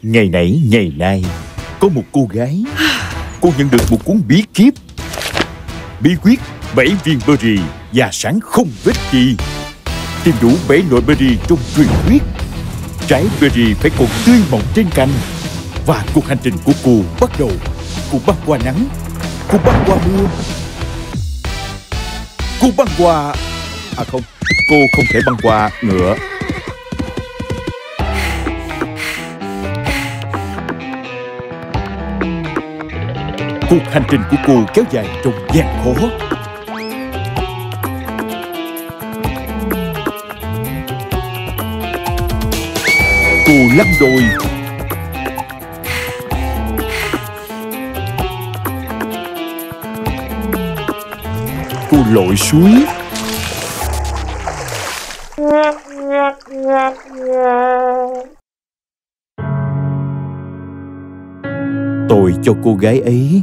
Ngày nãy ngày nay có một cô gái, cô nhận được một cuốn bí kíp, bí quyết 7 viên berry và sáng không vết chi. Tìm đủ 7 loại berry trong truyền thuyết. Trái berry phải còn tươi mọng trên cành. Và cuộc hành trình của cô bắt đầu. Cô băng qua nắng, cô băng qua mưa, cô băng qua... À không, cô không thể băng qua ngựa. Cuộc hành trình của cô kéo dài trong gian khó. Cô lăn đồi, cô lội suối, tội cho cô gái ấy.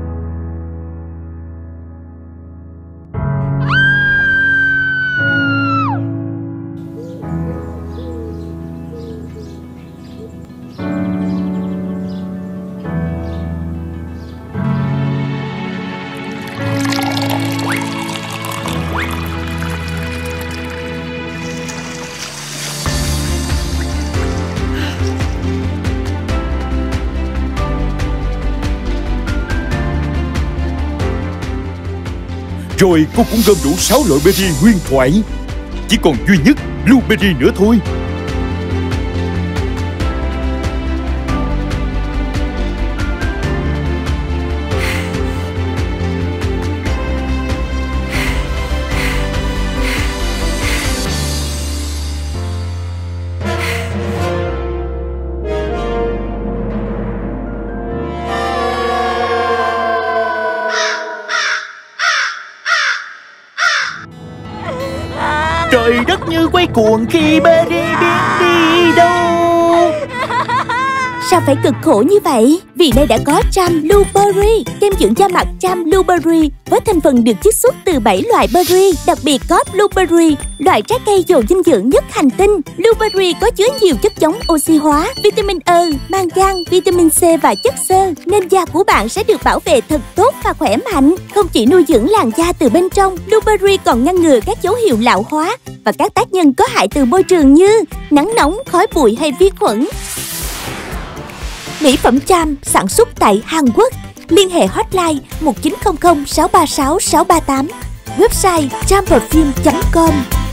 Rồi cô cũng gom đủ 6 loại berry huyền thoại. Chỉ còn duy nhất blueberry nữa thôi. Trời đất như quay cuồng khi berry biến đi đâu. Sao phải cực khổ như vậy? Vì đây đã có Charm Blueberry, kem dưỡng da mặt Charm Blueberry với thành phần được chiết xuất từ 7 loại berry. Đặc biệt có blueberry, loại trái cây giàu dinh dưỡng nhất hành tinh. Blueberry có chứa nhiều chất chống oxy hóa, vitamin E, mangan, vitamin C và chất xơ, nên da của bạn sẽ được bảo vệ thật tốt và khỏe mạnh. Không chỉ nuôi dưỡng làn da từ bên trong, blueberry còn ngăn ngừa các dấu hiệu lão hóa và các tác nhân có hại từ môi trường như nắng nóng, khói bụi hay vi khuẩn. Mỹ phẩm Charm sản xuất tại Hàn Quốc. Liên hệ hotline 1900 636 638. Website charmperfume.com.